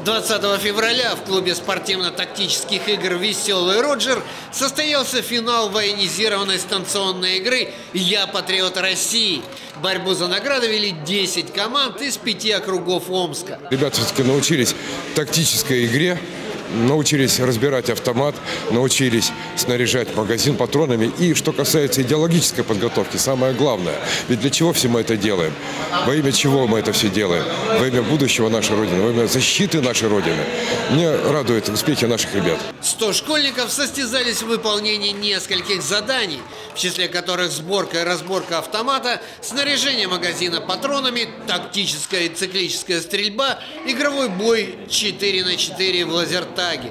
20 февраля в клубе спортивно-тактических игр «Веселый Роджер» состоялся финал военизированной станционной игры «Я патриот России». Борьбу за награды вели 10 команд из 5 округов Омска. Ребята все-таки научились тактической игре, научились разбирать автомат, научились снаряжать магазин патронами. И что касается идеологической подготовки, самое главное, ведь для чего все мы это делаем? Во имя чего мы это все делаем? Во имя будущего нашей Родины, во имя защиты нашей Родины. Мне радуют успехи наших ребят. 100 школьников состязались в выполнении нескольких заданий, в числе которых сборка и разборка автомата, снаряжение магазина патронами, тактическая и циклическая стрельба, игровой бой 4 на 4 в лазертаге.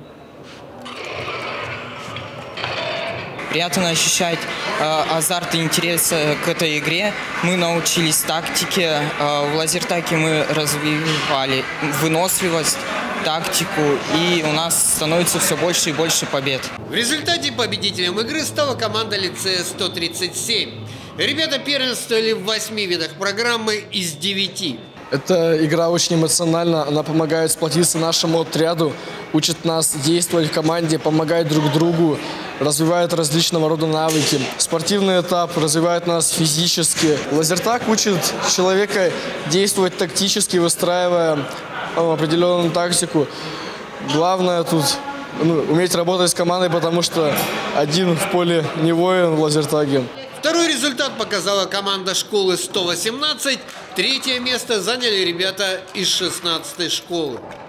Приятно ощущать азарт и интерес к этой игре. Мы научились тактике. В лазертаге мы развивали выносливость, тактику, и у нас становится все больше и больше побед. В результате победителем игры стала команда лицея 137. Ребята первенствовали в 8 видах программы из 9. Эта игра очень эмоциональна, она помогает сплотиться нашему отряду, учит нас действовать в команде, помогает друг другу, развивает различного рода навыки. Спортивный этап развивает нас физически. Лазертаг учит человека действовать тактически, выстраивая определенную тактику. Главное тут уметь работать с командой, потому что один в поле не воин в лазертаге. Второй результат показала команда школы 118. Третье место заняли ребята из 16-й школы.